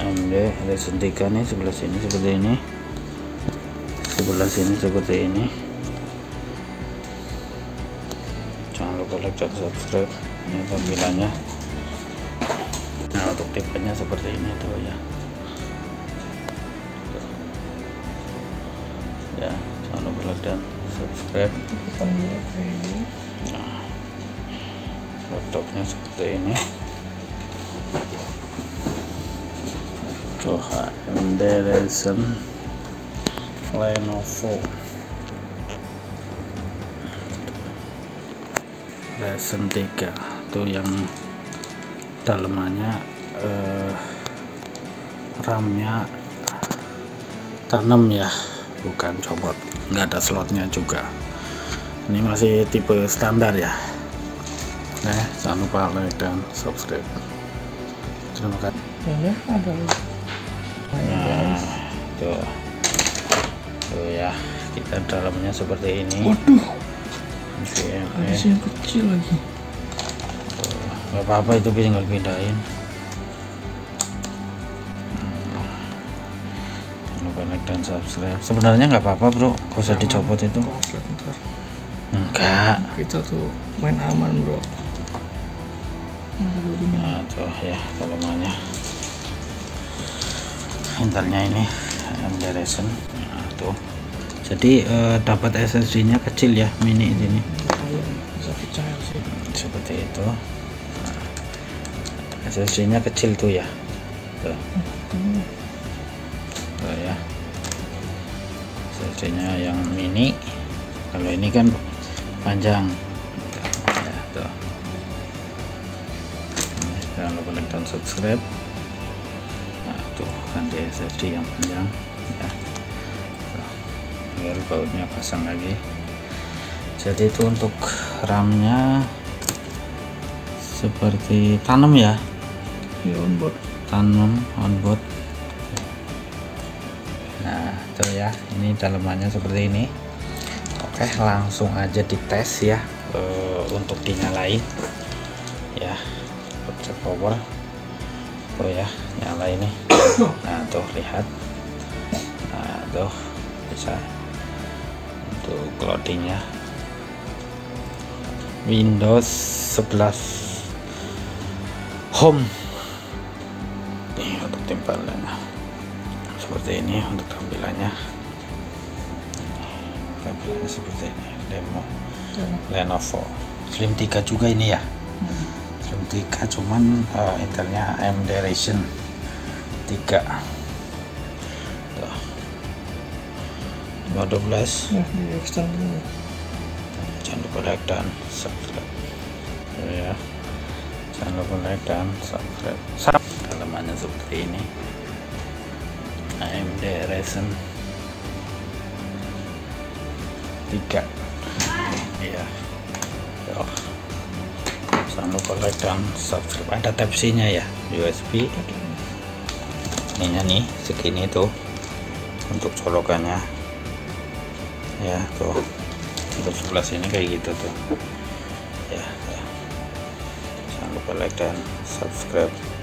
AMD Ryzen 3 nih, sebelah sini seperti ini, sebelah sini seperti ini. Jangan lupa like dan subscribe. Ini tampilannya. Nah, untuk tipenya seperti ini tuh ya. Ya, jangan lupa like dan subscribe. Nah, laptopnya seperti ini. Tuh, AMD Ryzen Lenovo Ryzen 3 tuh yang dalemannya RAM-nya tanam ya, bukan copot, nggak ada slotnya juga. Ini masih tipe standar ya. Nah, jangan lupa like dan subscribe. Terima kasih. Ya, ada. Nah, tuh ya, kita dalamnya seperti ini. Waduh, ada yang kecil lagi. Nggak apa-apa, itu tinggal pindahin. Jangan lupa like dan subscribe. Sebenarnya nggak apa-apa bro, gak usah dicopot itu. Enggak, Kita tuh main aman bro. nah tuh ya dalamannya. Intelnya ini AMD Ryzen. Nah tuh, jadi dapat SSD nya kecil ya, mini ini Bisa pecah sih. seperti itu. Nah, SSD nya kecil tuh ya, tuh, tuh ya, SSD nya yang mini. Kalau ini kan panjang ya, tuh. Jangan lupa like dan subscribe. Nah tuh, ganti SSD yang panjang ya. Biar bautnya pasang lagi. Jadi itu untuk RAM-nya seperti tanam ya, onboard. tanam onboard. Nah itu ya, ini dalamannya seperti ini. Oke, langsung aja dites ya, untuk dinyalain ya. Cek power tuh ya, nyala ini. Nah tuh lihat, nah tuh bisa untuk loadingnya. Windows 11 Home ini untuk timbalannya seperti ini. Untuk tampilannya seperti ini. Lenovo Slim 3 juga ini ya. Slim 3 cuman Intelnya AMD Ryzen 3 tuh, 512. Nah, di extend dulu. Jangan lupa like dan subscribe ya. Jangan lupa like dan subscribe. Dalamannya seperti ini, AMD Ryzen 3 ya. Jangan lupa like dan subscribe. Ada type C nya ya, USB ininya nih segini tuh untuk colokannya ya. Tuh untuk sebelah sini kayak gitu tuh ya. Jangan lupa like dan subscribe.